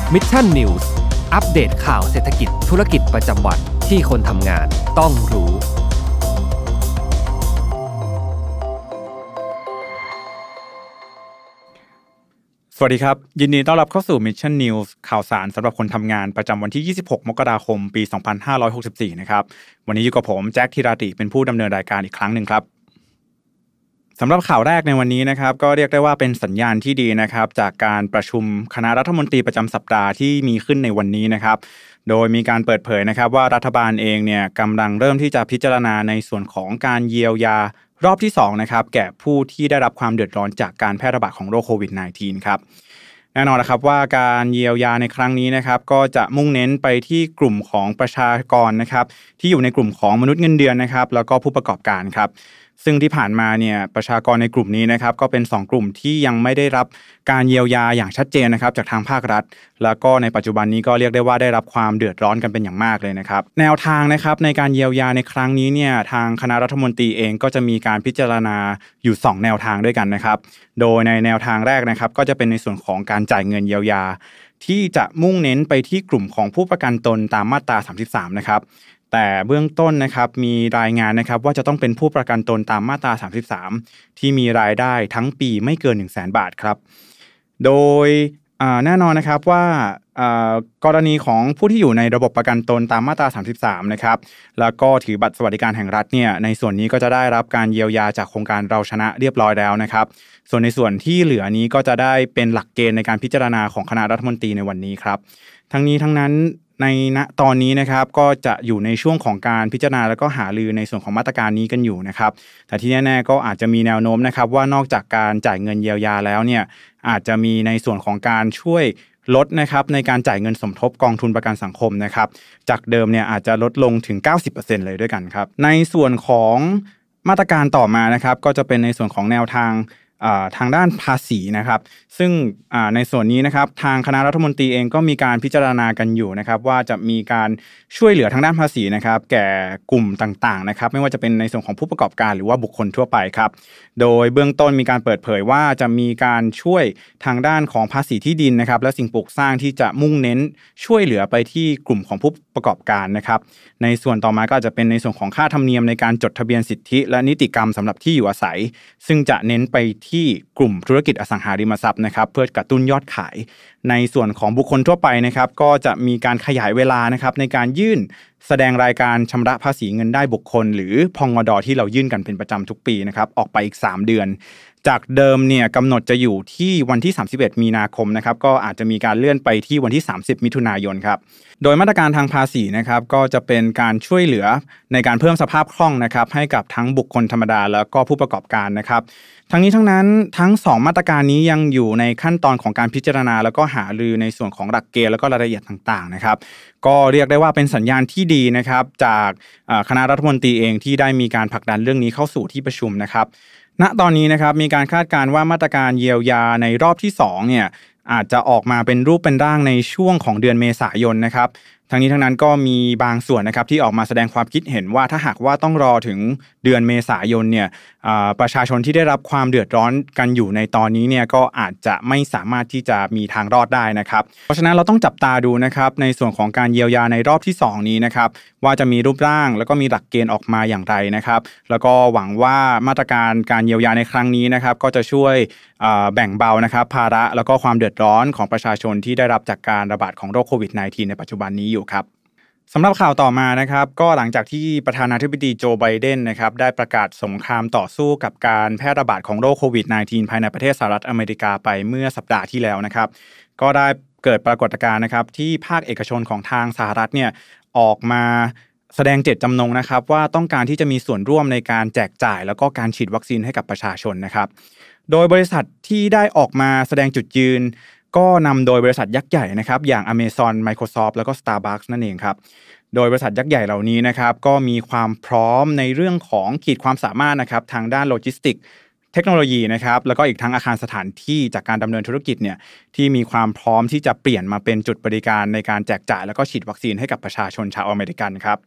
Mission News อัปเดตข่าวเศรษฐกิจธุรกิจประจำวันที่คนทำงานต้องรู้สวัสดีครับยินดีต้อนรับเข้าสู่ Mission News ข่าวสารสำหรับคนทำงานประจำวันที่26มกราคมปี2564นะครับวันนี้อยู่กับผมแจ็คธีราติเป็นผู้ดำเนินรายการอีกครั้งหนึ่งครับสำหรับข่าวแรกในวันนี้นะครับก็เรียกได้ว่าเป็นสัญญาณที่ดีนะครับจากการประชุมคณะรัฐมนตรีประจำสัปดาห์ที่มีขึ้นในวันนี้นะครับโดยมีการเปิดเผยนะครับว่ารัฐบาลเองเนี่ยกำลังเริ่มที่จะพิจารณาในส่วนของการเยียวยารอบที่2นะครับแก่ผู้ที่ได้รับความเดือดร้อนจากการแพร่ระบาดของโรคโควิด -19 ครับแน่นอนนะครับว่าการเยียวยาในครั้งนี้นะครับก็จะมุ่งเน้นไปที่กลุ่มของประชากรนะครับที่อยู่ในกลุ่มของมนุษย์เงินเดือนนะครับแล้วก็ผู้ประกอบการครับซึ่งที่ผ่านมาเนี่ยประชากรในกลุ่มนี้นะครับก็เป็น2กลุ่มที่ยังไม่ได้รับการเยียวยาอย่างชัดเจนนะครับจากทางภาครัฐแล้วก็ในปัจจุบันนี้ก็เรียกได้ว่าได้รับความเดือดร้อนกันเป็นอย่างมากเลยนะครับแนวทางนะครับในการเยียวยาในครั้งนี้เนี่ยทางคณะรัฐมนตรีเองก็จะมีการพิจารณาอยู่2แนวทางด้วยกันนะครับโดยในแนวทางแรกนะครับก็จะเป็นในส่วนของการจ่ายเงินเยียวยาที่จะมุ่งเน้นไปที่กลุ่มของผู้ประกันตนตามมาตรา33นะครับแต่เบื้องต้นนะครับมีรายงานนะครับว่าจะต้องเป็นผู้ประกันตนตามมาตรา33ที่มีรายได้ทั้งปีไม่เกิน 100,000 บาทครับโดยแน่นอนนะครับว่ากรณีของผู้ที่อยู่ในระบบประกันตนตามมาตรา33นะครับแล้วก็ถือบัตรสวัสดิการแห่งรัฐเนี่ยในส่วนนี้ก็จะได้รับการเยียวยาจากโครงการเราชนะเรียบร้อยแล้วนะครับส่วนในส่วนที่เหลือนี้ก็จะได้เป็นหลักเกณฑ์ในการพิจารณาของคณะรัฐมนตรีในวันนี้ครับทั้งนี้ทั้งนั้นในณตอนนี้นะครับก็จะอยู่ในช่วงของการพิจารณาแล้วก็หารือในส่วนของมาตรการนี้กันอยู่นะครับแต่ที่แน่ๆก็อาจจะมีแนวโน้มนะครับว่านอกจากการจ่ายเงินเยียวยาแล้วเนี่ยอาจจะมีในส่วนของการช่วยลดนะครับในการจ่ายเงินสมทบกองทุนประกันสังคมนะครับจากเดิมเนี่ยอาจจะลดลงถึง 90% เลยด้วยกันครับในส่วนของมาตรการต่อมานะครับก็จะเป็นในส่วนของแนวทางด้านภาษีนะครับซึ่งในส่วนนี้นะครับทางคณะรัฐมนตรีเองก็มีการพิจารณากันอยู่นะครับว่าจะมีการช่วยเหลือทางด้านภาษีนะครับแก่กลุ่มต่างๆนะครับไม่ว่าจะเป็นในส่วนของผู้ประกอบการหรือว่าบุคคลทั่วไปครับโดยเบื้องต้นมีการเปิดเผยว่าจะมีการช่วยทางด้านของภาษีที่ดินนะครับและสิ่งปลูกสร้างที่จะมุ่งเน้นช่วยเหลือไปที่กลุ่มของผู้ประกอบการนะครับในส่วนต่อมาก็จะเป็นในส่วนของค่าธรรมเนียมในการจดทะเบียนสิทธิและนิติกรรมสำหรับที่อยู่อาศัยซึ่งจะเน้นไปที่กลุ่มธุรกิจอสังหาริมทรัพย์นะครับเพื่อกระตุ้นยอดขายในส่วนของบุคคลทั่วไปนะครับก็จะมีการขยายเวลานะครับในการยื่นแสดงรายการชำระภาษีเงินได้บุคคลหรือพงด.ที่เรายื่นกันเป็นประจำทุกปีนะครับออกไปอีก3เดือนจากเดิมเนี่ยกำหนดจะอยู่ที่วันที่31มีนาคมนะครับก็อาจจะมีการเลื่อนไปที่วันที่30มิถุนายนครับโดยมาตรการทางภาษีนะครับก็จะเป็นการช่วยเหลือในการเพิ่มสภาพคล่องนะครับให้กับทั้งบุคคลธรรมดาแล้วก็ผู้ประกอบการนะครับทั้งนี้ทั้งนั้นทั้ง2มาตรการนี้ยังอยู่ในขั้นตอนของการพิจารณาแล้วก็หารือในส่วนของหลักเกณฑ์แล้วก็รายละเอียดต่างๆนะครับก็เรียกได้ว่าเป็นสัญญาณที่ดีนะครับจากคณะรัฐมนตรีเองที่ได้มีการผลักดันเรื่องนี้เข้าสู่ที่ประชุมนะครับณตอนนี้นะครับมีการคาดการณ์ว่ามาตรการเยียวยาในรอบที่2เนี่ยอาจจะออกมาเป็นรูปเป็นร่างในช่วงของเดือนเมษายนนะครับทั้งนี้ทั้งนั้นก็มีบางส่วนนะครับที่ออกมาแสดงความคิดเห็นว่าถ้าหากว่าต้องรอถึงเดือนเมษายนเนี่ยประชาชนที่ได้รับความเดือดร้อนกันอยู่ในตอนนี้เนี่ยก็อาจจะไม่สามารถที่จะมีทางรอดได้นะครับเพราะฉะนั้นเราต้องจับตาดูนะครับในส่วนของการเยียวยาในรอบที่2นี้นะครับว่าจะมีรูปร่างแล้วก็มีหลักเกณฑ์ออกมาอย่างไรนะครับแล้วก็หวังว่ามาตรการเยียวยาในครั้งนี้นะครับก็จะช่วยแบ่งเบานะครับภาระแล้วก็ความเดือดร้อนของประชาชนที่ได้รับจากการระบาดของโรคโควิด -19 ในปัจจุบันนี้อยู่ครับสำหรับข่าวต่อมานะครับก็หลังจากที่ประธานาธิบดีโจไบเดนนะครับได้ประกาศสงครามต่อสู้กับการแพร่ระบาดของโรคโควิด -19 ภายในประเทศสหรัฐอเมริกาไปเมื่อสัปดาห์ที่แล้วนะครับก็ได้เกิดปรากฏการณ์นะครับที่ภาคเอกชนของทางสหรัฐเนี่ยออกมาแสดงเจตจำนงนะครับว่าต้องการที่จะมีส่วนร่วมในการแจกจ่ายแล้วก็การฉีดวัคซีนให้กับประชาชนนะครับโดยบริษัทที่ได้ออกมาแสดงจุดยืนก็นำโดยบริษัทยักษ์ใหญ่นะครับอย่าง Amazon Microsoft แล้วก็ Starbucks นั่นเองครับโดยบริษัทยักษ์ใหญ่เหล่านี้นะครับก็มีความพร้อมในเรื่องของขีดความสามารถนะครับทางด้านโลจิสติกเทคโนโลยีนะครับแล้วก็อีกทั้งอาคารสถานที่จากการดำเนินธุรกิจเนี่ยที่มีความพร้อมที่จะเปลี่ยนมาเป็นจุดบริการในการแจกจ่ายแล้วก็ฉีดวัคซีนให้กับประชาชนชาวอเมริกันครับ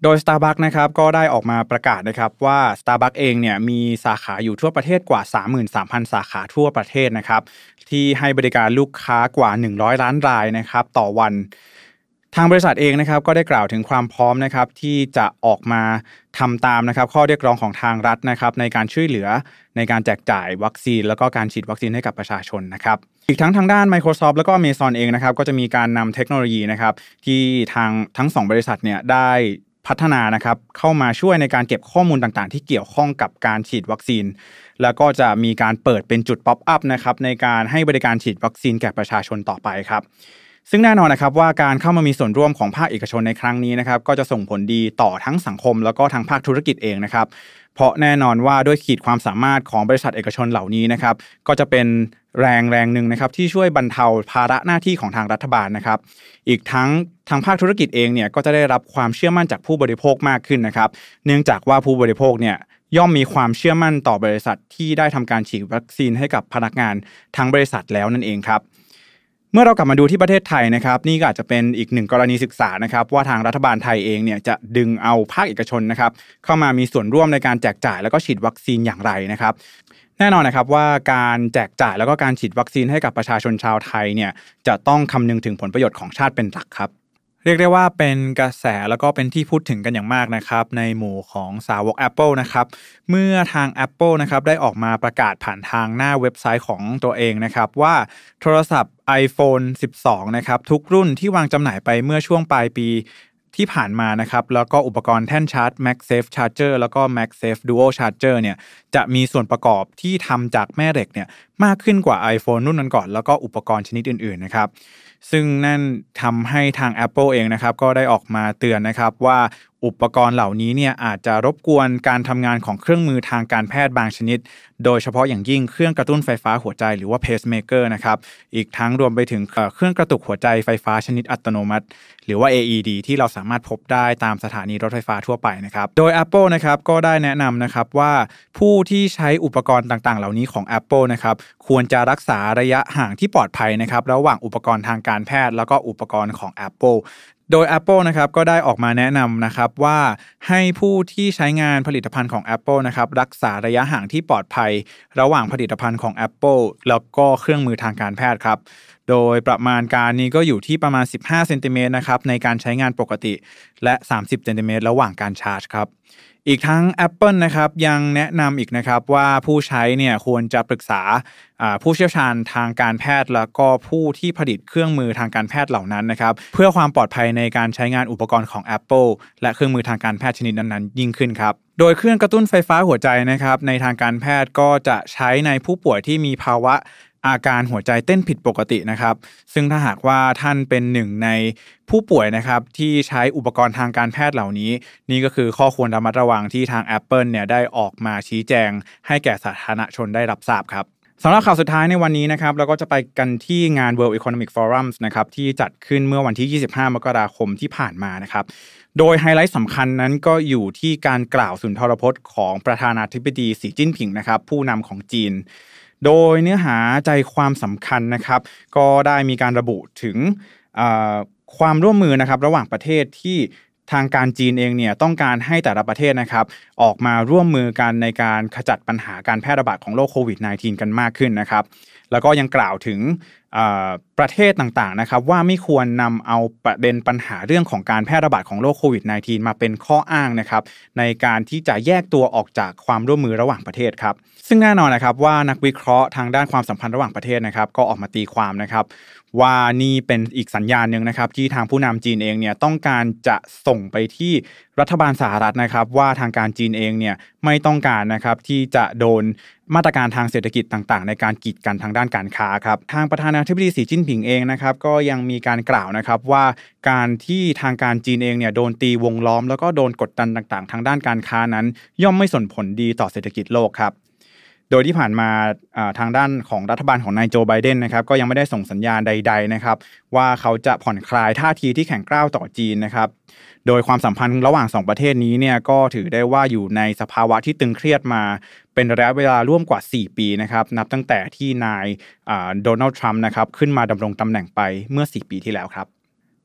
โดย Starbucks นะครับก็ได้ออกมาประกาศนะครับว่า Starbucks เองเนี่ยมีสาขาอยู่ทั่วประเทศกว่า 33,000 สาขาทั่วประเทศนะครับที่ให้บริการลูกค้ากว่า100ล้านรายนะครับต่อวันทางบริษัทเองนะครับก็ได้กล่าวถึงความพร้อมนะครับที่จะออกมาทำตามนะครับข้อเรียกร้องของทางรัฐนะครับในการช่วยเหลือในการแจกจ่ายวัคซีนแล้วก็การฉีดวัคซีนให้กับประชาชนนะครับอีกทางด้าน Microsoft แล้วก็ Amazon เองนะครับก็จะมีการนำเทคโนโลยีนะครับที่ทั้ง2บริษัทเนี่ยได้พัฒนานะครับเข้ามาช่วยในการเก็บข้อมูลต่างๆที่เกี่ยวข้องกับการฉีดวัคซีนแล้วก็จะมีการเปิดเป็นจุดป๊อปอัพนะครับในการให้บริการฉีดวัคซีนแก่ประชาชนต่อไปครับซึ่งแน่นอนนะครับว่าการเข้ามามีส่วนร่วมของภาคเอกชนในครั้งนี้นะครับก็จะส่งผลดีต่อทั้งสังคมแล้วก็ทางภาคธุรกิจเองนะครับเพราะแน่นอนว่าด้วยขีดความสามารถของบริษัทเอกชนเหล่านี้นะครับก็จะเป็นแรงหนึ่งนะครับที่ช่วยบรรเทาภาระหน้าที่ของทางรัฐบาลนะครับอีกทั้งทางภาคธุรกิจเองเนี่ยก็จะได้รับความเชื่อมั่นจากผู้บริโภคมากขึ้นนะครับเนื่องจากว่าผู้บริโภคเนี่ยย่อมมีความเชื่อมั่นต่อบริษัทที่ได้ทำการฉีดวัคซีนให้กับพนักงานทั้งบริษัทแล้วนั่นเองครับเมื่อเรากลับมาดูที่ประเทศไทยนะครับนี่ก็อาจจะเป็นอีกหนึ่งกรณีศึกษานะครับว่าทางรัฐบาลไทยเองเนี่ยจะดึงเอาภาคเอกชนนะครับเข้ามามีส่วนร่วมในการแจกจ่ายแล้วก็ฉีดวัคซีนอย่างไรนะครับแน่นอนนะครับว่าการแจกจ่ายแล้วก็การฉีดวัคซีนให้กับประชาชนชาวไทยเนี่ยจะต้องคำนึงถึงผลประโยชน์ของชาติเป็นหลักครับเรียกได้ว่าเป็นกระแสแล้วก็เป็นที่พูดถึงกันอย่างมากนะครับในหมู่ของสาวก Apple นะครับเมื่อทาง Apple นะครับได้ออกมาประกาศผ่านทางหน้าเว็บไซต์ของตัวเองนะครับว่าโทรศัพท์ iPhone 12 นะครับทุกรุ่นที่วางจำหน่ายไปเมื่อช่วงปลายปีที่ผ่านมานะครับแล้วก็อุปกรณ์แท่นชาร์จ MagSafe Charger แล้วก็ MagSafe Dual Charger เนี่ยจะมีส่วนประกอบที่ทำจากแม่เหล็กเนี่ยมากขึ้นกว่า iPhone รุ่นก่อนแล้วก็อุปกรณ์ชนิดอื่นๆนะครับซึ่งนั่นทำให้ทาง Apple เองนะครับก็ได้ออกมาเตือนนะครับว่าอุปกรณ์เหล่านี้เนี่ยอาจจะรบกวนการทำงานของเครื่องมือทางการแพทย์บางชนิดโดยเฉพาะอย่างยิ่งเครื่องกระตุ้นไฟฟ้าหัวใจหรือว่า pacemaker นะครับอีกทั้งรวมไปถึงเครื่องกระตุกหัวใจไฟฟ้าชนิดอัตโนมัติหรือว่า AED ที่เราสามารถพบได้ตามสถานีรถไฟฟ้าทั่วไปนะครับโดย Apple นะครับก็ได้แนะนำนะครับว่าผู้ที่ใช้อุปกรณ์ต่างๆเหล่านี้ของ Apple นะครับควรจะรักษาระยะห่างที่ปลอดภัยนะครับระหว่างอุปกรณ์ทางการแพทย์แล้วก็อุปกรณ์ของ Appleโดย Apple นะครับก็ได้ออกมาแนะนำนะครับว่าให้ผู้ที่ใช้งานผลิตภัณฑ์ของ Apple นะครับรักษาระยะห่างที่ปลอดภัยระหว่างผลิตภัณฑ์ของ Apple แล้วก็เครื่องมือทางการแพทย์ครับโดยประมาณการนี้ก็อยู่ที่ประมาณ15เซนติเมตรนะครับในการใช้งานปกติและ30เซนติเมตรระหว่างการชาร์จครับอีกทั้ง Apple นะครับยังแนะนำอีกนะครับว่าผู้ใช้เนี่ยควรจะปรึกษาผู้เชี่ยวชาญทางการแพทย์แล้วก็ผู้ที่ผลิตเครื่องมือทางการแพทย์เหล่านั้นนะครับเพื่อความปลอดภัยในการใช้งานอุปกรณ์ของ Apple และเครื่องมือทางการแพทย์ชนิดนั้นๆยิ่งขึ้นครับโดยเครื่องกระตุ้นไฟฟ้าหัวใจนะครับในทางการแพทย์ก็จะใช้ในผู้ป่วยที่มีภาวะอาการหัวใจเต้นผิดปกตินะครับซึ่งถ้าหากว่าท่านเป็นหนึ่งในผู้ป่วยนะครับที่ใช้อุปกรณ์ทางการแพทย์เหล่านี้นี่ก็คือข้อควรระมัดระวังที่ทาง Apple เนี่ยได้ออกมาชี้แจงให้แก่สาธารณชนได้รับทราบครับสำหรับข่าวสุดท้ายในวันนี้นะครับเราก็จะไปกันที่งาน World Economic Forum นะครับที่จัดขึ้นเมื่อวันที่25มกราคมที่ผ่านมานะครับโดยไฮไลท์สำคัญนั้นก็อยู่ที่การกล่าวสุนทรพจน์ของประธานาธิบดีสีจิ้นผิงนะครับผู้นำของจีนโดยเนื้อหาใจความสำคัญนะครับก็ได้มีการระบุถึงความร่วมมือนะครับระหว่างประเทศที่ทางการจีนเองเนี่ยต้องการให้แต่ละประเทศนะครับออกมาร่วมมือกันในการขจัดปัญหาการแพร่ระบาดของโรคโควิด -19 กันมากขึ้นนะครับแล้วก็ยังกล่าวถึงประเทศต่างๆนะครับว่าไม่ควรนำเอาประเด็นปัญหาเรื่องของการแพร่ระบาดของโรคโควิด -19 มาเป็นข้ออ้างนะครับในการที่จะแยกตัวออกจากความร่วมมือระหว่างประเทศครับซึ่งแน่นอนนะครับว่านักวิเคราะห์ทางด้านความสัมพันธ์ระหว่างประเทศนะครับก็ออกมาตีความนะครับว่านี่เป็นอีกสัญญาณนึงนะครับที่ทางผู้นำจีนเองเนี่ยต้องการจะส่งไปที่รัฐบาลสหรัฐนะครับว่าทางการจีนเองเนี่ยไม่ต้องการนะครับที่จะโดนมาตรการทางเศรษฐกิจต่างๆในการกีดกันทางด้านการค้าครับทางประธานาธิบดีสีจิ้นผิงเองนะครับก็ยังมีการกล่าวนะครับว่าการที่ทางการจีนเองเนี่ยโดนตีวงล้อมแล้วก็โดนกดดันต่างๆทางด้านการค้านั้นย่อมไม่ส่งผลดีต่อเศรษฐกิจโลกครับโดยที่ผ่านมาทางด้านของรัฐบาลของนายโจไบเดนนะครับก็ยังไม่ได้ส่งสัญญาณใดๆนะครับว่าเขาจะผ่อนคลายท่าทีที่แข็งกร้าวต่อจีนนะครับโดยความสัมพันธ์ระหว่าง2ประเทศนี้เนี่ยก็ถือได้ว่าอยู่ในสภาวะที่ตึงเครียดมาเป็นระยะเวลาร่วมกว่า4ปีนะครับนับตั้งแต่ที่นายโดนัลด์ทรัมป์นะครับขึ้นมาดำรงตำแหน่งไปเมื่อ4ปีที่แล้วครับ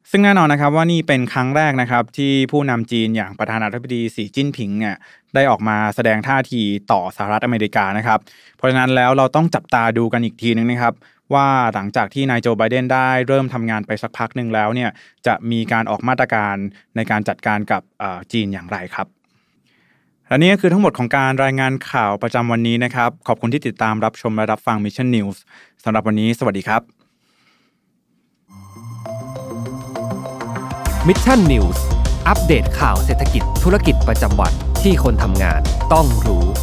ซึ่งแน่นอนนะครับว่านี่เป็นครั้งแรกนะครับที่ผู้นำจีนอย่างประธานาธิบดีสีจิ้นผิงเนี่ยได้ออกมาแสดงท่าทีต่อสหรัฐอเมริกานะครับเพราะฉะนั้นแล้วเราต้องจับตาดูกันอีกทีนึงนะครับว่าหลังจากที่นายโจไบเดนได้เริ่มทำงานไปสักพักหนึ่งแล้วเนี่ยจะมีการออกมาตรการในการจัดการกับจีนอย่างไรครับและนี่ก็คือทั้งหมดของการรายงานข่าวประจำวันนี้นะครับขอบคุณที่ติดตามรับชมและรับฟัง Mission News สำหรับวันนี้สวัสดีครับ Mission News อัปเดตข่าวเศรษฐกิจธุรกิจประจำวันที่คนทำงานต้องรู้